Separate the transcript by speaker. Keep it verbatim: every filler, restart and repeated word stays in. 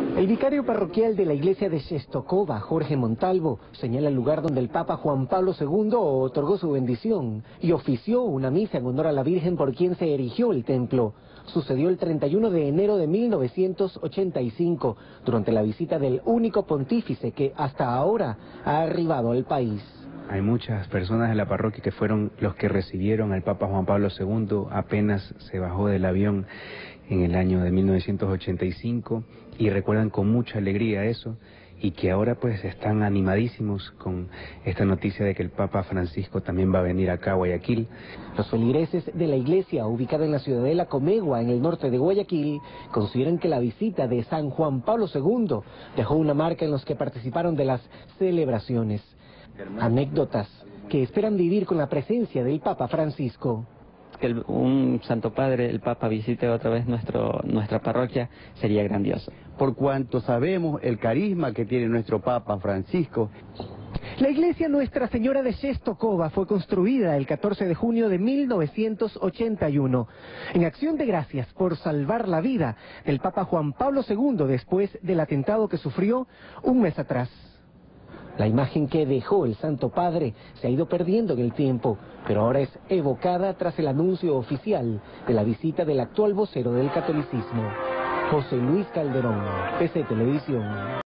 Speaker 1: El vicario parroquial de la iglesia de Czestochowa, Jorge Montalvo, señala el lugar donde el Papa Juan Pablo segundo otorgó su bendición y ofició una misa en honor a la Virgen por quien se erigió el templo. Sucedió el treinta y uno de enero de mil novecientos ochenta y cinco, durante la visita del único pontífice que hasta ahora ha arribado al país.
Speaker 2: Hay muchas personas de la parroquia que fueron los que recibieron al Papa Juan Pablo segundo apenas se bajó del avión en el año de mil novecientos ochenta y cinco y recuerdan con mucha alegría eso y que ahora pues están animadísimos con esta noticia de que el Papa Francisco también va a venir acá a Guayaquil.
Speaker 1: Los feligreses de la iglesia ubicada en la ciudadela Comegua, en el norte de Guayaquil, consideran que la visita de San Juan Pablo segundo dejó una marca en los que participaron de las celebraciones. Anécdotas que esperan vivir con la presencia del Papa Francisco.
Speaker 3: Que el, un Santo Padre, el Papa, visite otra vez nuestro, nuestra parroquia sería grandioso.
Speaker 4: Por cuanto sabemos el carisma que tiene nuestro Papa Francisco.
Speaker 1: La iglesia Nuestra Señora de Czestochowa fue construida el catorce de junio de mil novecientos ochenta y uno, en acción de gracias por salvar la vida del Papa Juan Pablo segundo después del atentado que sufrió un mes atrás. La imagen que dejó el Santo Padre se ha ido perdiendo en el tiempo, pero ahora es evocada tras el anuncio oficial de la visita del actual vocero del catolicismo, José Luis Calderón, P C Televisión.